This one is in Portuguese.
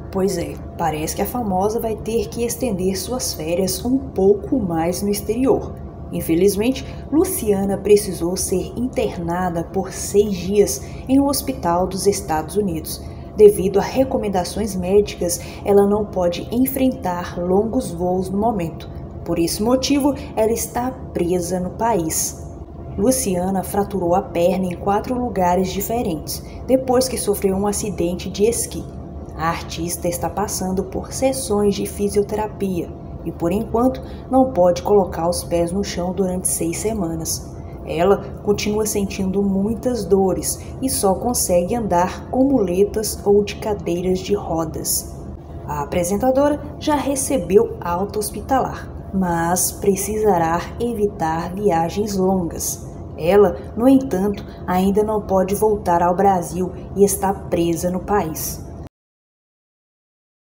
Pois é, parece que a famosa vai ter que estender suas férias um pouco mais no exterior. Infelizmente, Luciana precisou ser internada por 6 dias em um hospital dos Estados Unidos. Devido a recomendações médicas, ela não pode enfrentar longos voos no momento. Por esse motivo, ela está presa no país. Luciana fraturou a perna em 4 lugares diferentes, depois que sofreu um acidente de esqui. A artista está passando por sessões de fisioterapia e, por enquanto, não pode colocar os pés no chão durante 6 semanas. Ela continua sentindo muitas dores e só consegue andar com muletas ou de cadeiras de rodas. A apresentadora já recebeu alta hospitalar, mas precisará evitar viagens longas. Ela, no entanto, ainda não pode voltar ao Brasil e está presa no país.